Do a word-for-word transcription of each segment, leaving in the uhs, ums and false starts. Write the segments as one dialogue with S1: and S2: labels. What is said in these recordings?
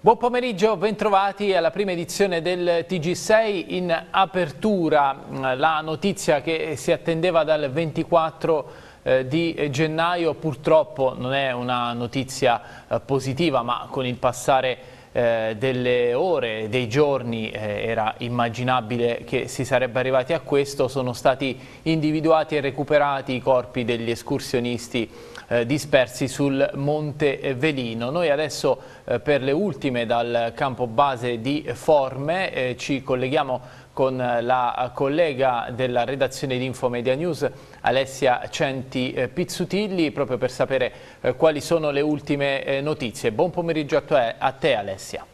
S1: Buon pomeriggio, bentrovati alla prima edizione del T G sei. In apertura la notizia che si attendeva dal ventiquattro eh, di gennaio, purtroppo non è una notizia eh, positiva, ma con il passare eh, delle ore, dei giorni eh, era immaginabile che si sarebbe arrivati a questo. Sono stati individuati e recuperati i corpi degli escursionisti Eh, dispersi sul Monte Velino. Noi adesso eh, per le ultime dal campo base di Forme eh, ci colleghiamo con la collega della redazione di Infomedia News, Alessia Centi eh, Pizzutilli, proprio per sapere eh, quali sono le ultime eh, notizie. Buon pomeriggio a te, a te Alessia.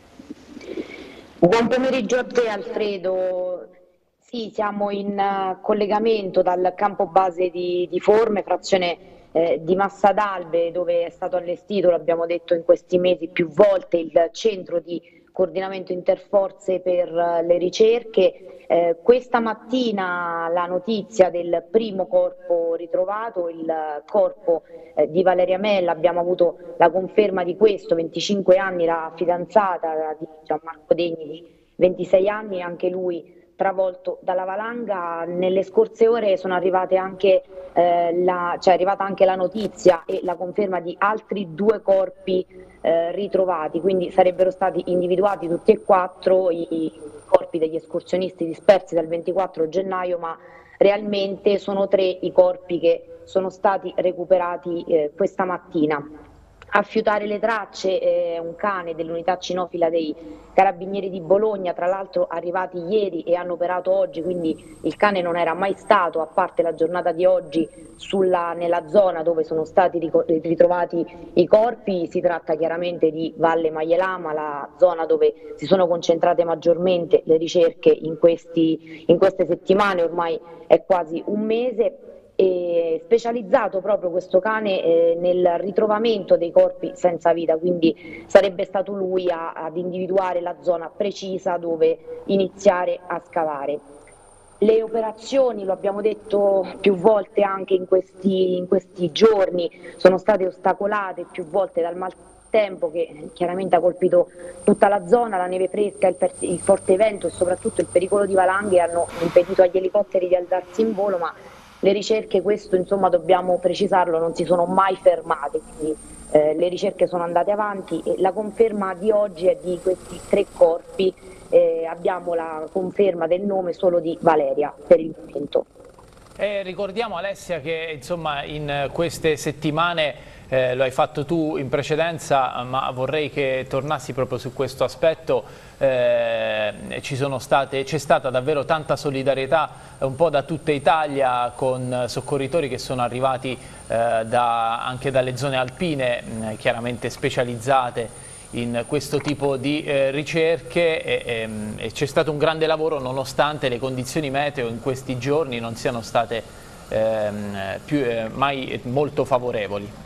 S2: Buon pomeriggio a te Alfredo. Sì, siamo in uh, collegamento dal campo base di, di Forme, frazione Eh, di Massadalbe, dove è stato allestito, l'abbiamo detto in questi mesi più volte, il centro di coordinamento interforze per uh, le ricerche. Eh, questa mattina la notizia del primo corpo ritrovato, il corpo eh, di Valeria Mella, abbiamo avuto la conferma di questo, venticinque anni, la fidanzata di Gianmarco Degni di ventisei anni, anche lui travolto dalla valanga. Nelle scorse ore sono arrivate anche, eh, la, cioè è arrivata anche la notizia e la conferma di altri due corpi eh, ritrovati, quindi sarebbero stati individuati tutti e quattro i, i corpi degli escursionisti dispersi dal ventiquattro gennaio, ma realmente sono tre i corpi che sono stati recuperati eh, questa mattina. A fiutare le tracce è un cane dell'unità cinofila dei Carabinieri di Bologna, tra l'altro arrivati ieri e hanno operato oggi, quindi il cane non era mai stato, a parte la giornata di oggi, sulla, nella zona dove sono stati ritrovati i corpi. Si tratta chiaramente di Valle Maielama, la zona dove si sono concentrate maggiormente le ricerche in, questi, in queste settimane, ormai è quasi un mese. E specializzato proprio questo cane eh, nel ritrovamento dei corpi senza vita, quindi sarebbe stato lui a, ad individuare la zona precisa dove iniziare a scavare. Le operazioni, lo abbiamo detto più volte anche in questi, in questi giorni, sono state ostacolate più volte dal maltempo che chiaramente ha colpito tutta la zona, la neve fresca, il, il forte vento e soprattutto il pericolo di valanghe hanno impedito agli elicotteri di alzarsi in volo, ma le ricerche, questo insomma dobbiamo precisarlo, non si sono mai fermate, quindi eh, le ricerche sono andate avanti e la conferma di oggi è di questi tre corpi. Eh, abbiamo la conferma del nome solo di Valeria per il momento.
S1: E ricordiamo Alessia che insomma in queste settimane, eh, lo hai fatto tu in precedenza, ma vorrei che tornassi proprio su questo aspetto, eh, ci sono state, c'è stata davvero tanta solidarietà un po' da tutta Italia, con soccorritori che sono arrivati eh, da, anche dalle zone alpine, mh, chiaramente specializzate in questo tipo di eh, ricerche, e, e, e c'è stato un grande lavoro nonostante le condizioni meteo in questi giorni non siano state ehm, più, eh, mai molto favorevoli.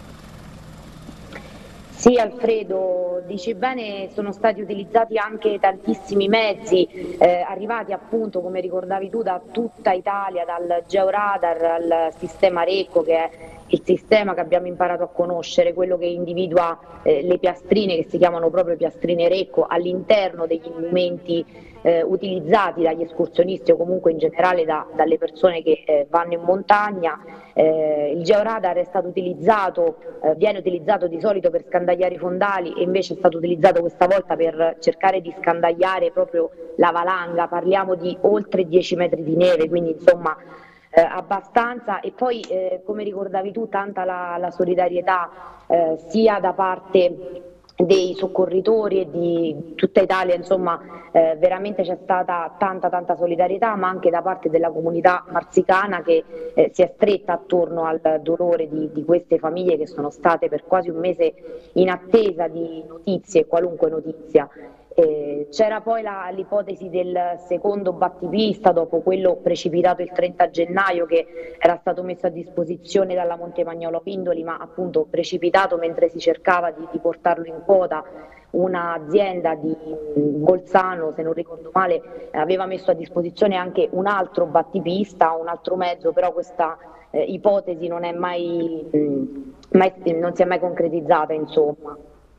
S2: Sì Alfredo, dici bene, sono stati utilizzati anche tantissimi mezzi eh, arrivati appunto, come ricordavi tu, da tutta Italia, dal georadar al sistema Recco, che è il sistema che abbiamo imparato a conoscere, quello che individua eh, le piastrine, che si chiamano proprio piastrine Recco, all'interno degli indumenti eh, utilizzati dagli escursionisti o comunque in generale da, dalle persone che eh, vanno in montagna. Eh, il georadar è stato utilizzato, eh, viene utilizzato di solito per scandagliare i fondali e invece è stato utilizzato questa volta per cercare di scandagliare proprio la valanga. Parliamo di oltre dieci metri di neve, quindi insomma eh, abbastanza. E poi eh, come ricordavi tu, tanta la, la solidarietà eh, sia da parte dei soccorritori e di tutta Italia, insomma eh, veramente c'è stata tanta tanta solidarietà, ma anche da parte della comunità marsicana che eh, si è stretta attorno al dolore di, di queste famiglie che sono state per quasi un mese in attesa di notizie, qualunque notizia. Eh, c'era poi l'ipotesi del secondo battipista dopo quello precipitato il trenta gennaio, che era stato messo a disposizione dalla Montemagnolo Pindoli, ma appunto precipitato mentre si cercava di, di portarlo in quota. Un'azienda di Bolzano, se non ricordo male, aveva messo a disposizione anche un altro battipista, un altro mezzo, però questa eh, ipotesi non è mai, mh, mai, non si è mai concretizzata, insomma.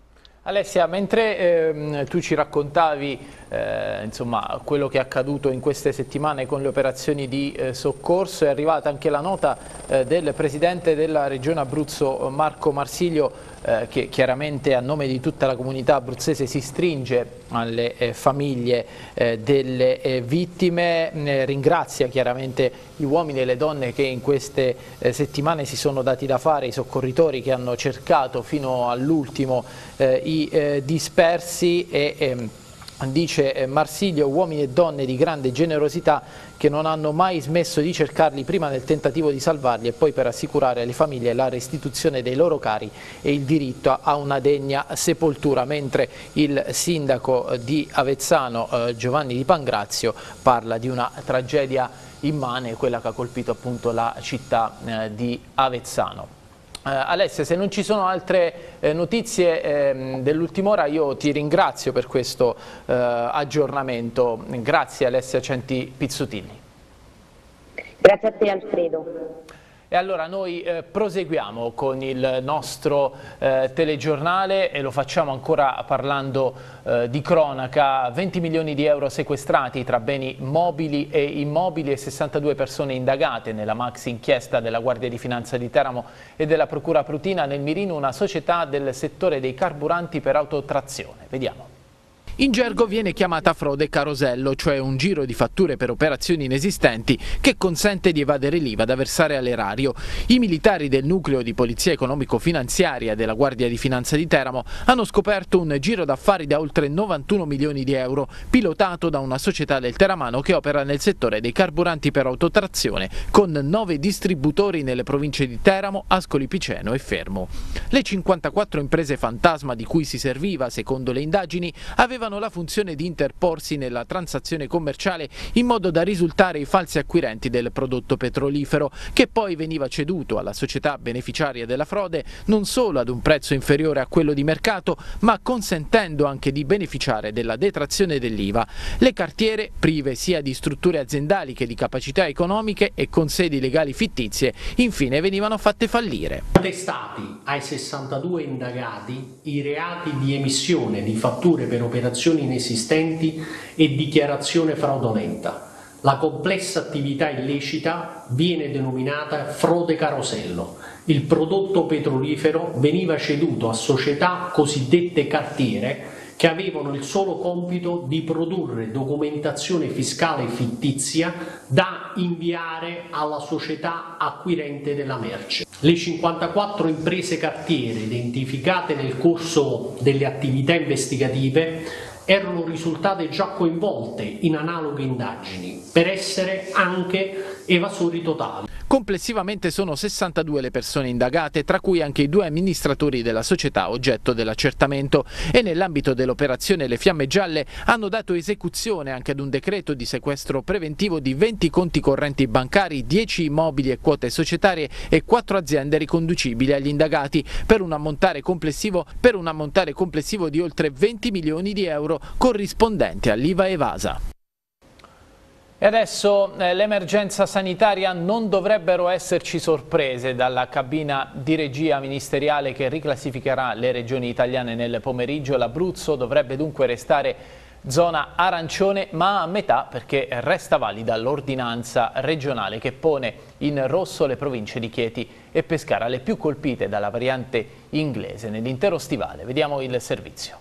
S1: Alessia, mentre eh, tu ci raccontavi eh, insomma, quello che è accaduto in queste settimane con le operazioni di eh, soccorso, è arrivata anche la nota eh, del Presidente della Regione Abruzzo Marco Marsiglio, eh, che chiaramente a nome di tutta la comunità abruzzese si stringe alle eh, famiglie eh, delle eh, vittime, eh, ringrazia chiaramente gli uomini e le donne che in queste eh, settimane si sono dati da fare, i soccorritori che hanno cercato fino all'ultimo eh, i eh, dispersi e ehm, dice eh, Marsiglio, uomini e donne di grande generosità che non hanno mai smesso di cercarli, prima nel tentativo di salvarli e poi per assicurare alle famiglie la restituzione dei loro cari e il diritto a una degna sepoltura, mentre il sindaco di Avezzano eh, Giovanni Di Pangrazio parla di una tragedia immane, quella che ha colpito appunto la città eh, di Avezzano. Uh, Alessia, se non ci sono altre eh, notizie eh, dell'ultima ora, io ti ringrazio per questo eh, aggiornamento. Grazie Alessia Centi Pizzutilli.
S2: Grazie a te Alfredo.
S1: E allora noi eh, proseguiamo con il nostro eh, telegiornale e lo facciamo ancora parlando eh, di cronaca. venti milioni di euro sequestrati tra beni mobili e immobili e sessantadue persone indagate nella maxi inchiesta della Guardia di Finanza di Teramo e della Procura Prutina, nel mirino una società del settore dei carburanti per autotrazione. Vediamo. In gergo viene chiamata frode carosello, cioè un giro di fatture per operazioni inesistenti che consente di evadere l'I V A da versare all'erario. I militari del nucleo di polizia economico-finanziaria della Guardia di Finanza di Teramo hanno scoperto un giro d'affari da oltre novantuno milioni di euro, pilotato da una società del teramano che opera nel settore dei carburanti per autotrazione, con nove distributori nelle province di Teramo, Ascoli Piceno e Fermo. Le cinquantaquattro imprese fantasma di cui si serviva, secondo le indagini, avevano la funzione di interporsi nella transazione commerciale in modo da risultare i falsi acquirenti del prodotto petrolifero, che poi veniva ceduto alla società beneficiaria della frode non solo ad un prezzo inferiore a quello di mercato, ma consentendo anche di beneficiare della detrazione dell'I V A. Le cartiere, prive sia di strutture aziendali che di capacità economiche e con sedi legali fittizie, infine venivano fatte fallire.
S3: Contestati ai sessantadue indagati i reati di emissione di fatture per operazioni inesistenti e dichiarazione fraudolenta. La complessa attività illecita viene denominata frode carosello. Il prodotto petrolifero veniva ceduto a società cosiddette cartiere che avevano il solo compito di produrre documentazione fiscale fittizia da inviare alla società acquirente della merce. Le cinquantaquattro imprese cartiere identificate nel corso delle attività investigative erano risultate già coinvolte in analoghe indagini per essere anche evasori totali.
S1: Complessivamente sono sessantadue le persone indagate, tra cui anche i due amministratori della società oggetto dell'accertamento, e nell'ambito dell'operazione Le Fiamme Gialle hanno dato esecuzione anche ad un decreto di sequestro preventivo di venti conti correnti bancari, dieci immobili e quote societarie e quattro aziende riconducibili agli indagati, per un ammontare complessivo, per un ammontare complessivo di oltre venti milioni di euro corrispondente all'I V A evasa. E adesso eh, l'emergenza sanitaria, non dovrebbero esserci sorprese dalla cabina di regia ministeriale che riclassificherà le regioni italiane nel pomeriggio. L'Abruzzo dovrebbe dunque restare zona arancione, ma a metà, perché resta valida l'ordinanza regionale che pone in rosso le province di Chieti e Pescara, le più colpite dalla variante inglese nell'intero stivale. Vediamo il servizio.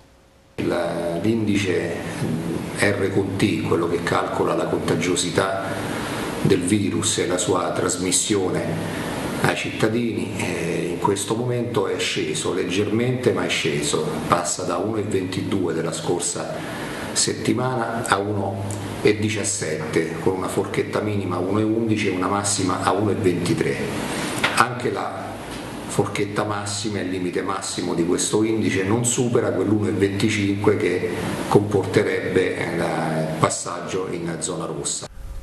S4: L'indice R con T, quello che calcola la contagiosità del virus e la sua trasmissione ai cittadini, eh, in questo momento è sceso leggermente, ma è sceso, passa da uno virgola ventidue della scorsa settimana a uno virgola diciassette, con una forchetta minima uno virgola undici e una massima a uno virgola ventitré. Anche la forchetta massima e il limite massimo di questo indice non supera quell'uno virgola venticinque che comporterebbe il passaggio in zona rossa.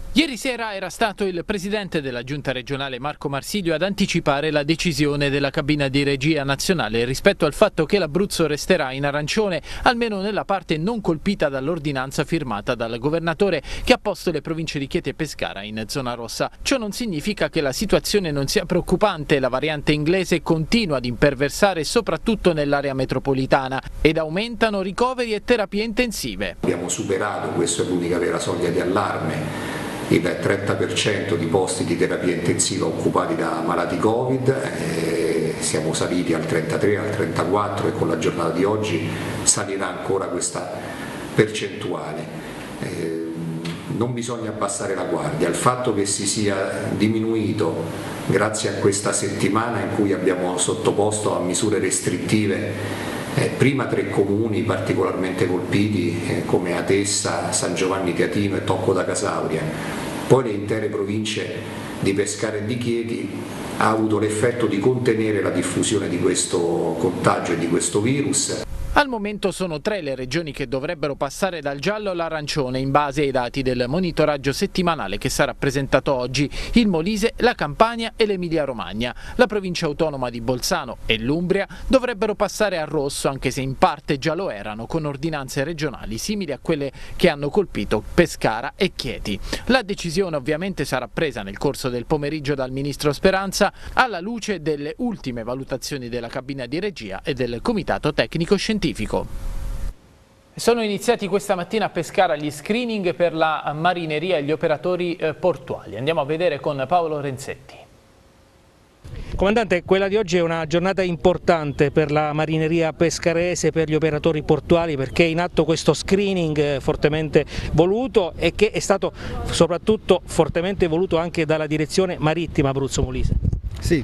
S1: Ieri sera era stato il presidente della giunta regionale Marco Marsilio ad anticipare la decisione della cabina di regia nazionale rispetto al fatto che l'Abruzzo resterà in arancione, almeno nella parte non colpita dall'ordinanza firmata dal governatore che ha posto le province di Chieti e Pescara in zona rossa. Ciò non significa che la situazione non sia preoccupante, la variante inglese continua ad imperversare soprattutto nell'area metropolitana ed aumentano ricoveri e terapie intensive.
S4: Abbiamo superato, questa è l'unica vera soglia di allarme, il trenta per cento di posti di terapia intensiva occupati da malati Covid, eh, siamo saliti al trentatré, al trentaquattro e con la giornata di oggi salirà ancora questa percentuale. Eh, non bisogna abbassare la guardia, il fatto che si sia diminuito grazie a questa settimana in cui abbiamo sottoposto a misure restrittive Eh, prima tre comuni particolarmente colpiti eh, come Atessa, San Giovanni Teatino e Tocco da Casauria, poi le intere province di Pescara e di Chieti, ha avuto l'effetto di contenere la diffusione di questo contagio e di questo virus.
S1: Al momento sono tre le regioni che dovrebbero passare dal giallo all'arancione in base ai dati del monitoraggio settimanale che sarà presentato oggi: il Molise, la Campania e l'Emilia-Romagna. La provincia autonoma di Bolzano e l'Umbria dovrebbero passare al rosso, anche se in parte già lo erano, con ordinanze regionali simili a quelle che hanno colpito Pescara e Chieti. La decisione ovviamente sarà presa nel corso del pomeriggio dal ministro Speranza, alla luce delle ultime valutazioni della cabina di regia e del comitato tecnico scientifico. Sono iniziati questa mattina a Pescara gli screening per la marineria e gli operatori eh, portuali. Andiamo a vedere con Paolo Renzetti.
S5: Comandante, quella di oggi è una giornata importante per la marineria pescarese, per gli operatori portuali, perché è in atto questo screening fortemente voluto e che è stato soprattutto fortemente voluto anche dalla direzione marittima Abruzzo Molise.
S6: Sì,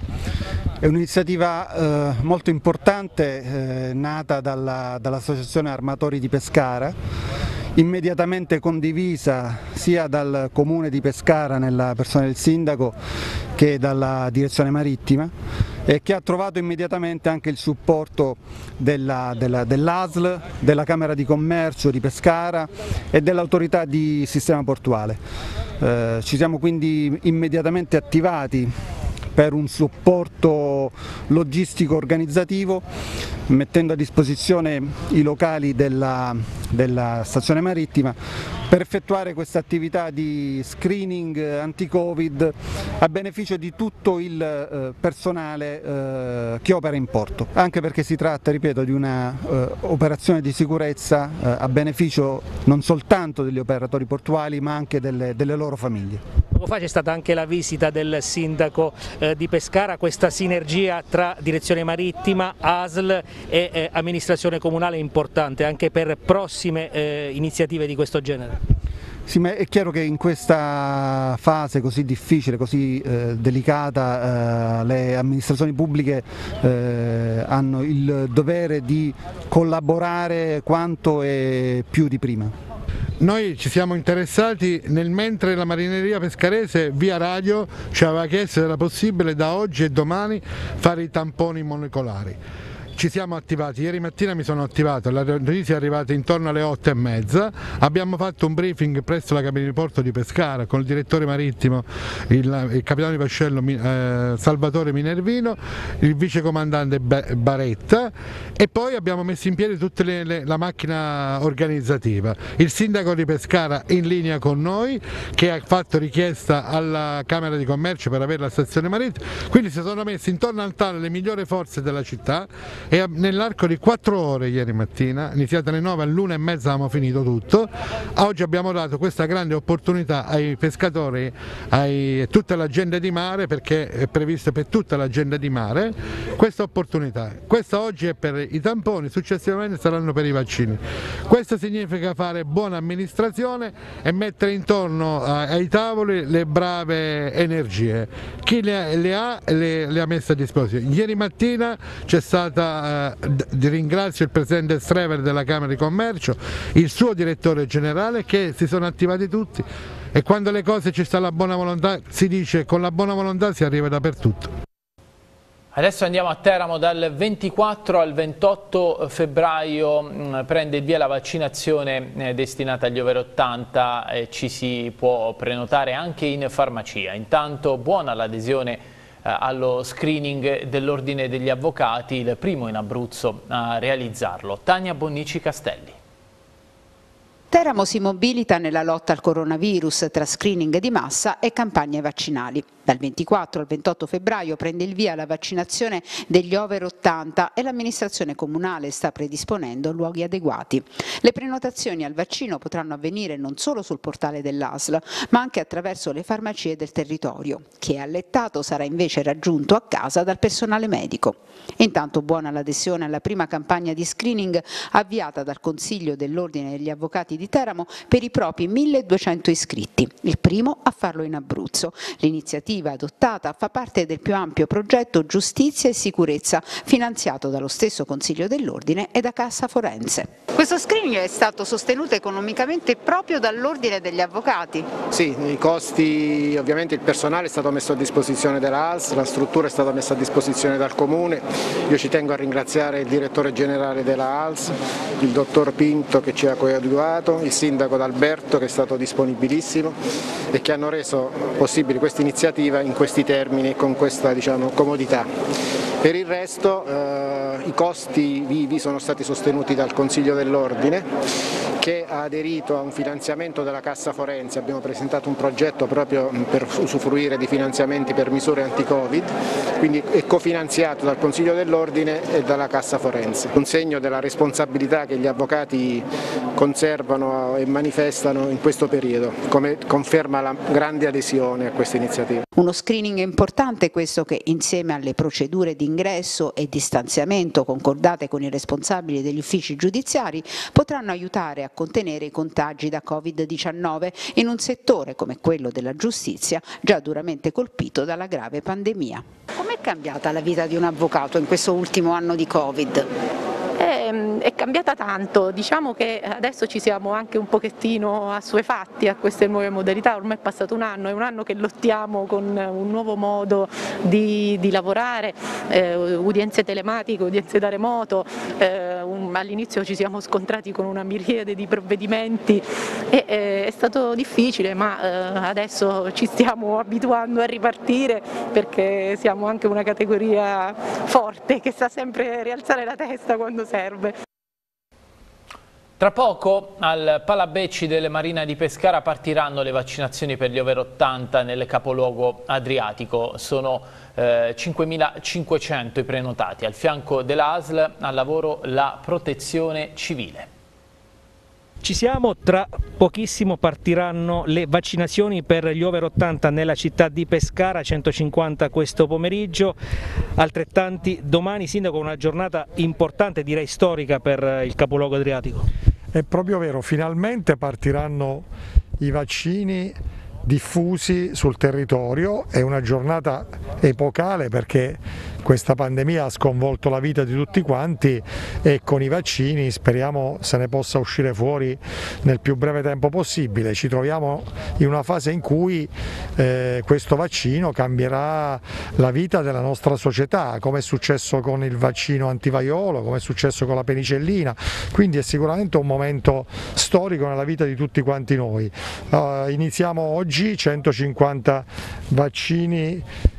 S6: è un'iniziativa eh, molto importante, eh, nata dalla, dall'Associazione Armatori di Pescara, immediatamente condivisa sia dal Comune di Pescara nella persona del Sindaco che dalla Direzione Marittima, e che ha trovato immediatamente anche il supporto della, della, dell'A S L, della Camera di Commercio di Pescara e dell'Autorità di Sistema Portuale. Eh, ci siamo quindi immediatamente attivati per un supporto logistico organizzativo, mettendo a disposizione i locali della, della stazione marittima per effettuare questa attività di screening anti-Covid a beneficio di tutto il eh, personale eh, che opera in porto, anche perché si tratta, ripeto, di una eh, operazione di sicurezza eh, a beneficio non soltanto degli operatori portuali ma anche delle, delle loro famiglie.
S5: Poco fa c'è stata anche la visita del sindaco eh, di Pescara, questa sinergia tra direzione marittima, A S L e eh, amministrazione comunale è importante anche per prossime eh, iniziative di questo genere.
S6: Sì, ma è chiaro che in questa fase così difficile, così eh, delicata, eh, le amministrazioni pubbliche eh, hanno il dovere di collaborare quanto e più di prima.
S7: Noi ci siamo interessati nel mentre la marineria pescarese via radio ci aveva chiesto se era possibile da oggi e domani fare i tamponi molecolari. Ci siamo attivati, ieri mattina mi sono attivato, la notizia è arrivata intorno alle otto e mezza, abbiamo fatto un briefing presso la cabina di porto di Pescara con il direttore marittimo, il, il capitano di vascello eh, Salvatore Minervino, il vicecomandante Baretta, e poi abbiamo messo in piedi tutta le, le, la macchina organizzativa. Il sindaco di Pescara in linea con noi, che ha fatto richiesta alla Camera di Commercio per avere la stazione marittima, quindi si sono messi intorno al tavolo le migliori forze della città, e nell'arco di quattro ore ieri mattina, iniziate alle nove, all'una e mezza abbiamo finito tutto. Oggi abbiamo dato questa grande opportunità ai pescatori, a tutta la gente di mare, perché è prevista per tutta la gente di mare questa opportunità. Questa oggi è per i tamponi, successivamente saranno per i vaccini. Questo significa fare buona amministrazione e mettere intorno ai tavoli le brave energie. Chi le, le ha le, le ha messe a disposizione. Ieri mattina c'è stata ringrazio il presidente Strever della Camera di Commercio, il suo direttore generale, che si sono attivati tutti, e quando le cose ci sta la buona volontà, si dice con la buona volontà si arriva dappertutto.
S1: Adesso andiamo a Teramo. Dal ventiquattro al ventotto febbraio mh, prende il via la vaccinazione eh, destinata agli over ottanta, eh, ci si può prenotare anche in farmacia. Intanto buona l'adesione eh, allo screening dell'Ordine degli Avvocati, il primo in Abruzzo a realizzarlo. Tania Bonnici Castelli.
S8: Teramo si mobilita nella lotta al coronavirus tra screening di massa e campagne vaccinali. Dal ventiquattro al ventotto febbraio prende il via la vaccinazione degli over ottanta e l'amministrazione comunale sta predisponendo luoghi adeguati. Le prenotazioni al vaccino potranno avvenire non solo sul portale dell'A S L, ma anche attraverso le farmacie del territorio. Chi è allettato sarà invece raggiunto a casa dal personale medico. Intanto buona l'adesione alla prima campagna di screening avviata dal Consiglio dell'Ordine degli Avvocati di Teramo per i propri milleduecento iscritti, il primo a farlo in Abruzzo. L'iniziativa adottata fa parte del più ampio progetto Giustizia e Sicurezza, finanziato dallo stesso Consiglio dell'Ordine e da Cassa Forense. Questo screening è stato sostenuto economicamente proprio dall'Ordine degli Avvocati?
S9: Sì, i costi, ovviamente il personale è stato messo a disposizione della A S L, la struttura è stata messa a disposizione dal Comune. Io ci tengo a ringraziare il direttore generale della A S L, il dottor Pinto che ci ha coadiuvato, il sindaco D'Alberto che è stato disponibilissimo e che hanno reso possibile questa iniziativa in questi termini e con questa, diciamo, comodità. Per il resto eh, i costi vivi sono stati sostenuti dal Consiglio dell'Ordine che ha aderito a un finanziamento della Cassa Forense. Abbiamo presentato un progetto proprio per usufruire di finanziamenti per misure anti-Covid, quindi è cofinanziato dal Consiglio dell'Ordine e dalla Cassa Forense. Un segno della responsabilità che gli avvocati conservano e manifestano in questo periodo, come conferma la grande adesione a questa iniziativa.
S8: Uno screening importante questo che, insieme alle procedure di ingresso e distanziamento concordate con i responsabili degli uffici giudiziari, potranno aiutare a contenere i contagi da Covid diciannove in un settore come quello della giustizia già duramente colpito dalla grave pandemia. Com'è cambiata la vita di un avvocato in questo ultimo anno di Covid?
S10: È, è cambiata tanto, diciamo che adesso ci siamo anche un pochettino assuefatti a queste nuove modalità, ormai è passato un anno, è un anno che lottiamo con un nuovo modo di, di lavorare, eh, udienze telematiche, udienze da remoto, eh, un, all'inizio ci siamo scontrati con una miriade di provvedimenti e eh, è stato difficile, ma eh, adesso ci stiamo abituando a ripartire perché siamo anche una categoria forte che sa sempre rialzare la testa quando serve.
S1: Tra poco al Palabecci delle Marina di Pescara partiranno le vaccinazioni per gli over ottanta nel capoluogo adriatico. Sono eh, cinquemilacinquecento i prenotati. Al fianco dell'A S L al lavoro la protezione civile.
S5: Ci siamo, tra pochissimo partiranno le vaccinazioni per gli over ottanta nella città di Pescara, centocinquanta questo pomeriggio, altrettanti domani. Sindaco, una giornata importante, direi storica per il capoluogo adriatico.
S11: È proprio vero, finalmente partiranno i vaccini diffusi sul territorio, è una giornata epocale perché questa pandemia ha sconvolto la vita di tutti quanti e con i vaccini speriamo se ne possa uscire fuori nel più breve tempo possibile. Ci troviamo in una fase in cui eh, questo vaccino cambierà la vita della nostra società, come è successo con il vaccino antivaiolo, come è successo con la penicillina, quindi è sicuramente un momento storico nella vita di tutti quanti noi. Uh, iniziamo oggi centocinquanta vaccini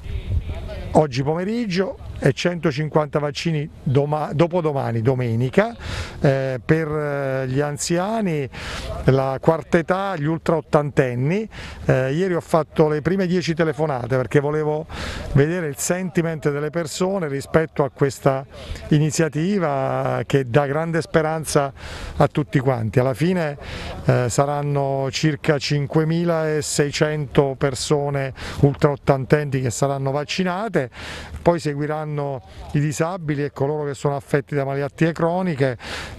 S11: oggi pomeriggio e centocinquanta vaccini doma, dopodomani, domenica, eh, per gli anziani, la quarta età, gli ultra ottantenni. Eh, ieri ho fatto le prime dieci telefonate perché volevo vedere il sentiment delle persone rispetto a questa iniziativa che dà grande speranza a tutti quanti. Alla fine eh, saranno circa cinquemilaseicento persone ultra ottantenni che saranno vaccinate, poi seguiranno i disabili e coloro che sono affetti da malattie croniche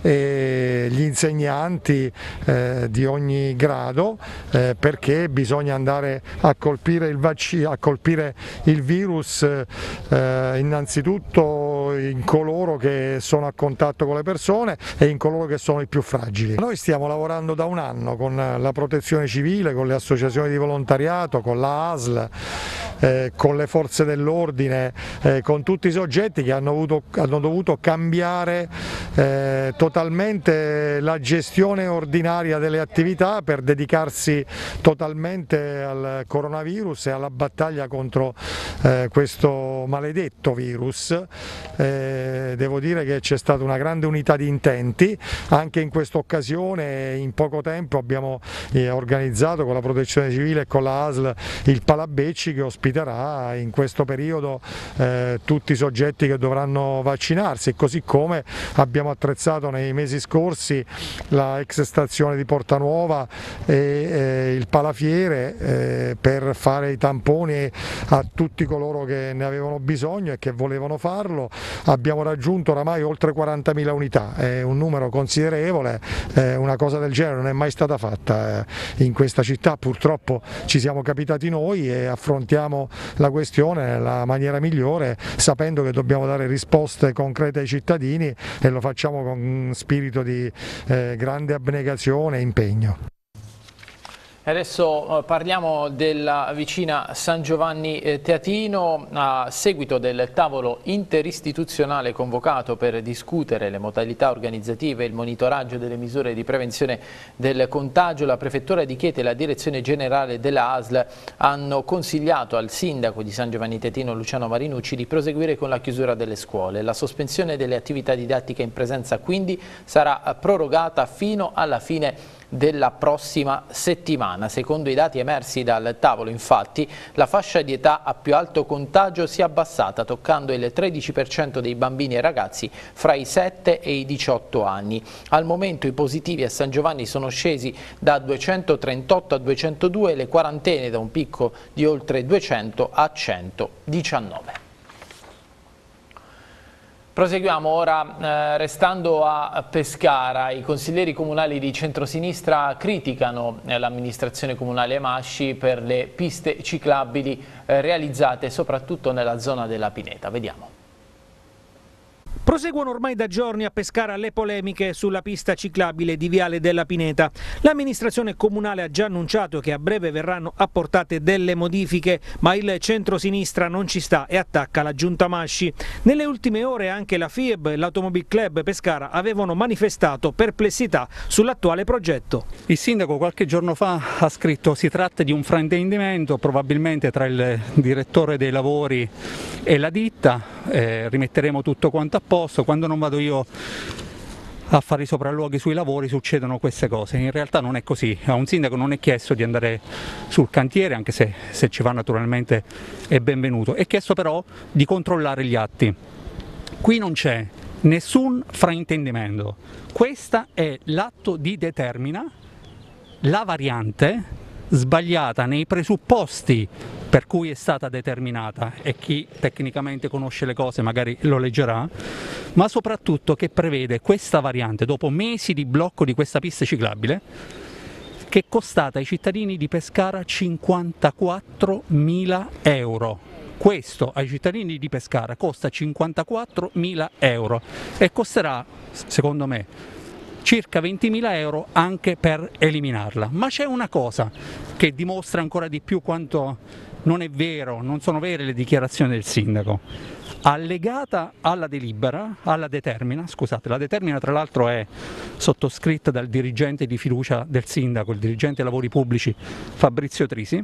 S11: e gli insegnanti eh, di ogni grado, eh, perché bisogna andare a colpire il vaccino, a colpire il virus eh, innanzitutto in coloro che sono a contatto con le persone e in coloro che sono i più fragili. Noi stiamo lavorando da un anno con la protezione civile, con le associazioni di volontariato, con la A S L, eh, con le forze dell'ordine, eh, con tutti i soggetti che hanno, avuto, hanno dovuto cambiare eh, totalmente la gestione ordinaria delle attività per dedicarsi totalmente al coronavirus e alla battaglia contro eh, questo maledetto virus. Eh, devo dire che c'è stata una grande unità di intenti, anche in questa occasione in poco tempo abbiamo eh, organizzato con la Protezione Civile e con la A S L il Palabecci, che ospiterà in questo periodo eh, tutti i soggetti che dovranno vaccinarsi, così come abbiamo attrezzato nei mesi scorsi la ex stazione di Portanuova e eh, il Palafiere eh, per fare i tamponi a tutti coloro che ne avevano bisogno e che volevano farlo. Abbiamo raggiunto oramai oltre quarantamila unità, è un numero considerevole, eh, una cosa del genere non è mai stata fatta eh, in questa città. Purtroppo ci siamo capitati noi e affrontiamo la questione nella maniera migliore, sapendo che dobbiamo dare risposte concrete ai cittadini, e lo facciamo con spirito di eh, grande abnegazione e impegno.
S1: Adesso parliamo della vicina San Giovanni Teatino. A seguito del tavolo interistituzionale convocato per discutere le modalità organizzative e il monitoraggio delle misure di prevenzione del contagio, la Prefettura di Chieti e la Direzione Generale della A S L hanno consigliato al sindaco di San Giovanni Teatino, Luciano Marinucci, di proseguire con la chiusura delle scuole. La sospensione delle attività didattiche in presenza quindi sarà prorogata fino alla fine della prossima settimana. Secondo i dati emersi dal tavolo, infatti, la fascia di età a più alto contagio si è abbassata, toccando il tredici per cento dei bambini e ragazzi fra i sette e i diciotto anni. Al momento i positivi a San Giovanni sono scesi da duecentotrentotto a duecentodue e le quarantene da un picco di oltre duecento a centodiciannove. Proseguiamo ora eh, restando a Pescara. I consiglieri comunali di centrosinistra criticano eh, l'amministrazione comunale Masci per le piste ciclabili eh, realizzate soprattutto nella zona della Pineta. Vediamo.
S5: Proseguono ormai da giorni a Pescara le polemiche sulla pista ciclabile di Viale della Pineta. L'amministrazione comunale ha già annunciato che a breve verranno apportate delle modifiche, ma il centrosinistra non ci sta e attacca la giunta Masci. Nelle ultime ore anche la F I E B e l'Automobile Club Pescara avevano manifestato perplessità sull'attuale progetto.
S12: Il sindaco qualche giorno fa ha scritto: si tratta di un fraintendimento probabilmente tra il direttore dei lavori e la ditta, eh, rimetteremo tutto quanto a posto. Quando non vado io a fare i sopralluoghi sui lavori succedono queste cose. In realtà non è così. A un sindaco non è chiesto di andare sul cantiere, anche se, se ci va naturalmente è benvenuto. È chiesto però di controllare gli atti. Qui non c'è nessun fraintendimento. Questa è l'atto di determina, la variante sbagliata nei presupposti per cui è stata determinata, e chi tecnicamente conosce le cose magari lo leggerà, ma soprattutto che prevede questa variante dopo mesi di blocco di questa pista ciclabile, che è costata ai cittadini di Pescara cinquantaquattromila euro. Questo ai cittadini di Pescara costa cinquantaquattromila euro e costerà, secondo me, circa ventimila euro anche per eliminarla. Ma c'è una cosa che dimostra ancora di più quanto non è vero, non sono vere le dichiarazioni del sindaco. Allegata alla delibera, alla determina, scusate, la determina tra l'altro è sottoscritta dal dirigente di fiducia del sindaco, il dirigente lavori pubblici Fabrizio Trisi,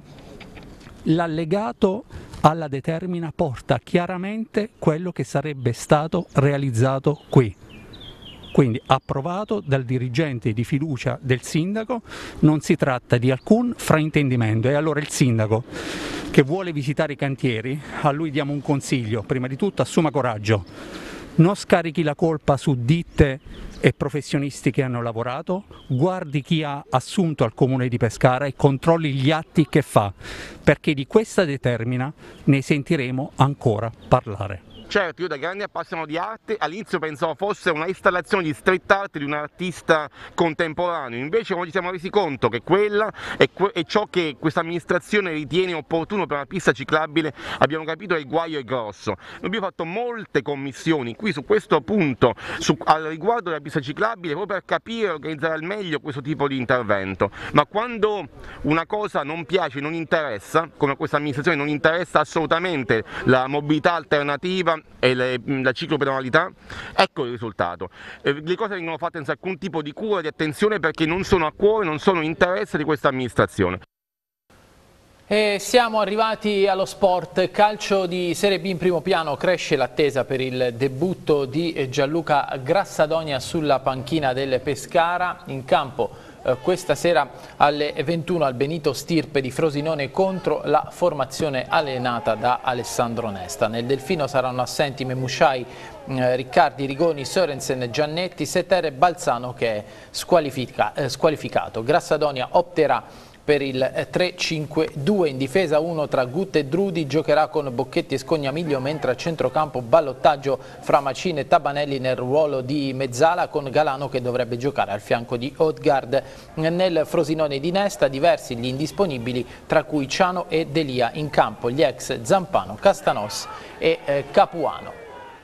S12: l'allegato alla determina porta chiaramente quello che sarebbe stato realizzato qui. Quindi approvato dal dirigente di fiducia del sindaco, non si tratta di alcun fraintendimento. E allora il sindaco che vuole visitare i cantieri, a lui diamo un consiglio: prima di tutto assuma coraggio, non scarichi la colpa su ditte e professionisti che hanno lavorato, guardi chi ha assunto al comune di Pescara e controlli gli atti che fa, perché di questa determina ne sentiremo ancora parlare.
S13: Certo, io da grande appassionato di arte all'inizio pensavo fosse una installazione di street art di un artista contemporaneo, invece quando ci siamo resi conto che quella è, que è ciò che questa amministrazione ritiene opportuno per una pista ciclabile, abbiamo capito che il guaio è grosso. Noi abbiamo fatto molte commissioni qui su questo punto, su, al riguardo della pista ciclabile, proprio per capire e organizzare al meglio questo tipo di intervento, ma quando una cosa non piace, non interessa, come questa amministrazione non interessa assolutamente la mobilità alternativa e le, la ciclopedonalità, ecco il risultato. Eh, le cose vengono fatte senza alcun tipo di cura, di attenzione, perché non sono a cuore, non sono interesse di questa amministrazione.
S1: E siamo arrivati allo sport, calcio di Serie B in primo piano, cresce l'attesa per il debutto di Gianluca Grassadonia sulla panchina del Pescara, in campo questa sera alle ventuno al Benito Stirpe di Frosinone contro la formazione allenata da Alessandro Nesta. Nel Delfino saranno assenti Memushai, eh, Riccardi, Rigoni, Sorensen, Giannetti, Setere e Balzano che è squalifica, eh, squalificato. Grassadonia opterà per il tre cinque due in difesa, uno tra Gut e Drudi, giocherà con Bocchetti e Scognamiglio, mentre a centrocampo ballottaggio fra Macine e Tabanelli nel ruolo di mezzala, con Galano che dovrebbe giocare al fianco di Odgaard. Nel Frosinone di Nesta diversi gli indisponibili, tra cui Ciano e Delia, in campo gli ex Zampano, Castanos e eh, Capuano.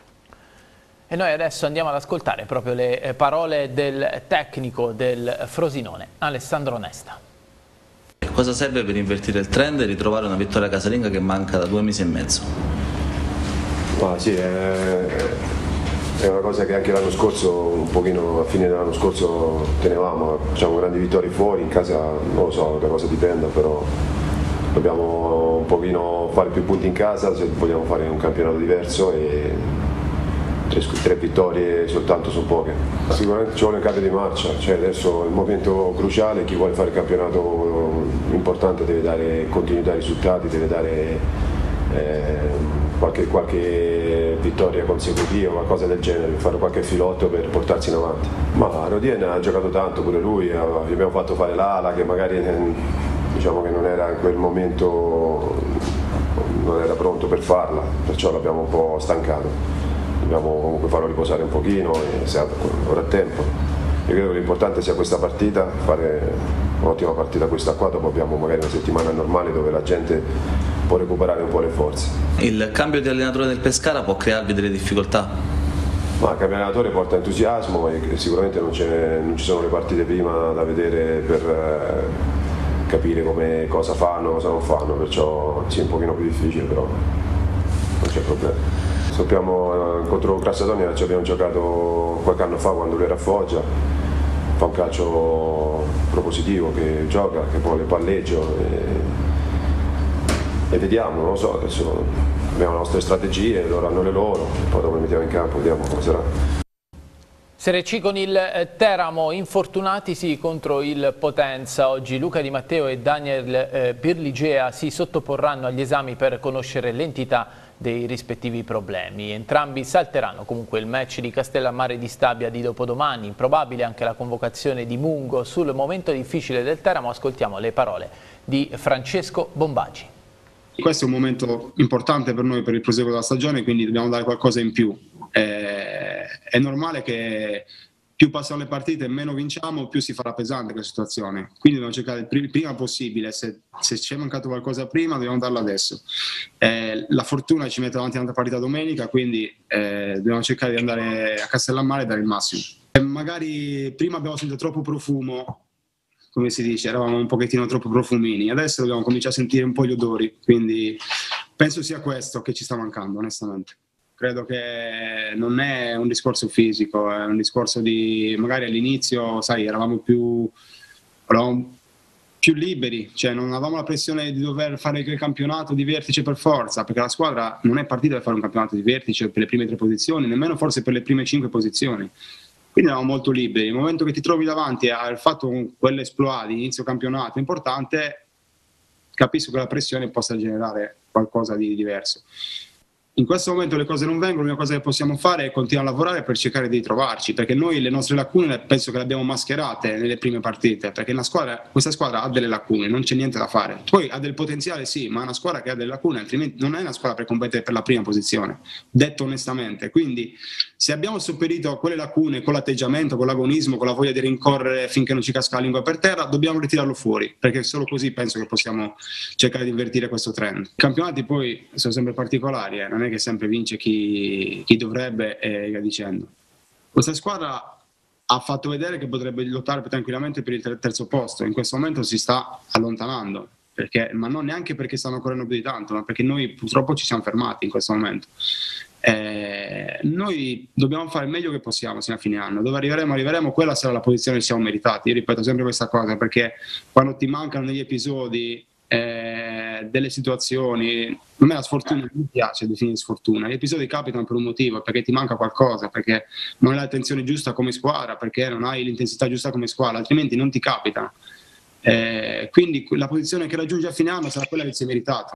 S1: E noi adesso andiamo ad ascoltare proprio le parole del tecnico del Frosinone, Alessandro Nesta.
S14: Cosa serve per invertire il trend e ritrovare una vittoria casalinga che manca da due mesi e mezzo?
S15: Ah, sì, è, è una cosa che anche l'anno scorso, un pochino a fine dell'anno scorso tenevamo, facciamo grandi vittorie fuori, in casa non lo so da cosa dipenda, però dobbiamo un pochino fare più punti in casa se vogliamo fare un campionato diverso e tre, tre vittorie soltanto sono poche. Sicuramente ci vuole un cambio di marcia, cioè adesso è il momento cruciale, chi vuole fare il campionato importante deve dare continuità ai risultati, deve dare eh, qualche, qualche vittoria consecutiva, qualcosa del genere, per fare qualche filotto per portarsi in avanti. Ma Rodien ha giocato tanto pure lui, gli abbiamo fatto fare l'ala che magari diciamo che non era in quel momento, non era pronto per farla, perciò l'abbiamo un po' stancato, dobbiamo comunque farlo riposare un pochino e se ora è tempo. Io credo che l'importante sia questa partita, fare un'ottima partita questa qua, dopo abbiamo magari una settimana normale dove la gente può recuperare un po' le forze. Il cambio di allenatore del Pescara può crearvi delle difficoltà? Ma il cambio di allenatore porta entusiasmo e sicuramente non, non ci sono le partite prima da vedere per eh, capire come, cosa fanno, cosa non fanno, perciò sì, è un pochino più difficile, però non c'è problema. Sappiamo, eh, contro Grassadonia ci abbiamo giocato qualche anno fa quando lui era a Foggia, fa un calcio propositivo, che gioca, che vuole palleggio e, e vediamo, non lo so, adesso abbiamo le nostre strategie, loro hanno le loro, poi dopo le mettiamo in campo, vediamo come sarà.
S1: Serie C con il Teramo, infortunatisi contro il Potenza. Oggi Luca Di Matteo e Daniel eh, Birligea si sottoporranno agli esami per conoscere l'entità dei rispettivi problemi. Entrambi salteranno comunque il match di Castellammare di Stabia di dopodomani. Improbabile anche la convocazione di Mungo. Sul momento difficile del Teramo ascoltiamo le parole di Francesco Bombaggi.
S16: Questo è un momento importante per noi per il proseguo della stagione, quindi dobbiamo dare qualcosa in più. Eh, è normale che più passano le partite e meno vinciamo, più si farà pesante questa situazione. Quindi dobbiamo cercare il prima possibile, se, se ci è mancato qualcosa prima dobbiamo darlo adesso. Eh, la fortuna ci mette davanti un'altra partita domenica, quindi eh, dobbiamo cercare di andare a Castellammare e dare il massimo. E magari prima abbiamo sentito troppo profumo, come si dice, eravamo un pochettino troppo profumini, adesso dobbiamo cominciare a sentire un po' gli odori, quindi penso sia questo che ci sta mancando onestamente. Credo che non è un discorso fisico, è un discorso di magari all'inizio, sai, eravamo più, eravamo più liberi, cioè non avevamo la pressione di dover fare il campionato di vertice per forza, perché la squadra non è partita per fare un campionato di vertice per le prime tre posizioni, nemmeno forse per le prime cinque posizioni. Quindi eravamo molto liberi. Nel momento che ti trovi davanti al fatto quell'esploit di inizio campionato importante, capisco che la pressione possa generare qualcosa di diverso. in questo momento le cose non vengono, l'unica cosa che possiamo fare è continuare a lavorare per cercare di trovarci, perché noi le nostre lacune penso che le abbiamo mascherate nelle prime partite, perché una squadra, questa squadra ha delle lacune, non c'è niente da fare. Poi ha del potenziale sì, ma è una squadra che ha delle lacune, altrimenti non è una squadra per competere per la prima posizione, detto onestamente. Quindi se abbiamo sopperito a quelle lacune con l'atteggiamento, con l'agonismo, con la voglia di rincorrere finché non ci casca la lingua per terra, dobbiamo ritirarlo fuori, perché solo così penso che possiamo cercare di invertire questo trend. I campionati poi sono sempre particolari, eh, non è che sempre vince chi, chi dovrebbe e via dicendo. Questa squadra ha fatto vedere che potrebbe lottare tranquillamente per il terzo posto, in questo momento si sta allontanando, perché, ma non neanche perché stanno correndo più di tanto, ma perché noi purtroppo ci siamo fermati in questo momento. Eh, noi dobbiamo fare il meglio che possiamo fino a fine anno, dove arriveremo arriveremo, quella sarà la posizione che siamo meritati. Io ripeto sempre questa cosa, perché quando ti mancano negli episodi Eh, delle situazioni, a me la sfortuna non mi piace definire sfortuna, gli episodi capitano per un motivo, perché ti manca qualcosa, perché non hai l'attenzione giusta come squadra, perché non hai l'intensità giusta come squadra, altrimenti non ti capita. Eh, quindi la posizione che raggiungi a fine anno sarà quella che si è meritata.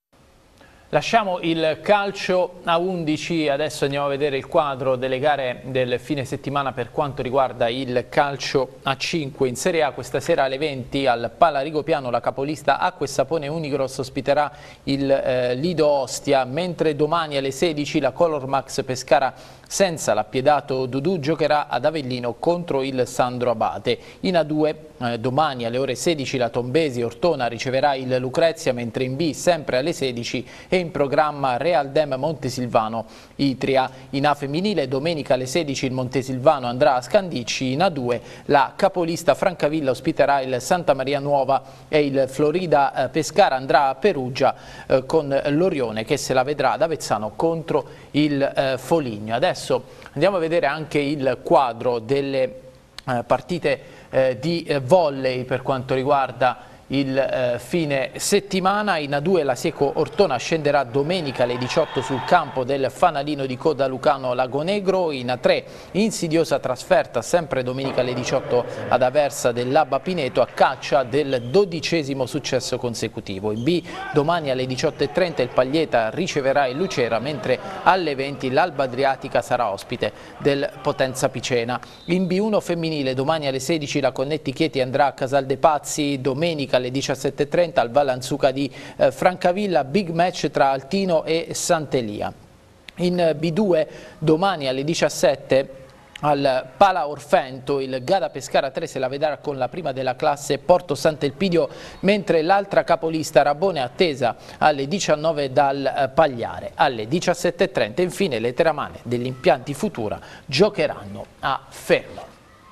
S1: Lasciamo il calcio a undici, adesso andiamo a vedere il quadro delle gare del fine settimana per quanto riguarda il calcio a cinque. In Serie A questa sera alle venti al Pala Rigopiano la capolista Acque Sapone Unigros ospiterà il eh, Lido Ostia, mentre domani alle sedici la Color Max Pescara senza l'appiedato Dudu giocherà ad Avellino contro il Sandro Abate. In A due eh, domani alle ore sedici la Tombesi Ortona riceverà il Lucrezia, mentre in B sempre alle sedici è in programma Real Dem Montesilvano Itria. In A femminile domenica alle sedici il Montesilvano andrà a Scandicci. In A due la capolista Francavilla ospiterà il Santa Maria Nuova e il Florida eh, Pescara andrà a Perugia eh, con l'Orione che se la vedrà ad Avezzano contro il eh, Foligno. Adesso andiamo a vedere anche il quadro delle eh, partite eh, di eh, volley per quanto riguarda il eh, fine settimana. In A due la Sieco Ortona scenderà domenica alle diciotto sul campo del fanalino di Coda Lucano Lagonegro. In A tre insidiosa trasferta sempre domenica alle diciotto ad Aversa dell'Abba Pineto a caccia del dodicesimo successo consecutivo. In B domani alle diciotto e trenta il Paglieta riceverà il Lucera, mentre alle venti l'Alba Adriatica sarà ospite del Potenza Picena. In B uno femminile domani alle sedici la Connetti Chieti andrà a Casal de Pazzi, domenica alle diciassette e trenta al Vallanzuca di eh, Francavilla, big match tra Altino e Sant'Elia. In B due domani alle diciassette al Pala Orfento il Gada Pescara tre se la vedrà con la prima della classe Porto Sant'Elpidio, mentre l'altra capolista Rabone attesa alle diciannove dal eh, Pagliare. Alle diciassette e trenta infine le teramane degli impianti Futura giocheranno a Fermo.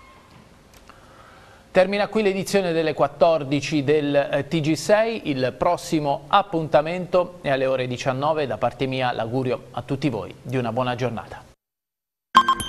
S1: Termina qui l'edizione delle quattordici del T G sei, il prossimo appuntamento è alle ore diciannove. Da parte mia l'augurio a tutti voi di una buona giornata.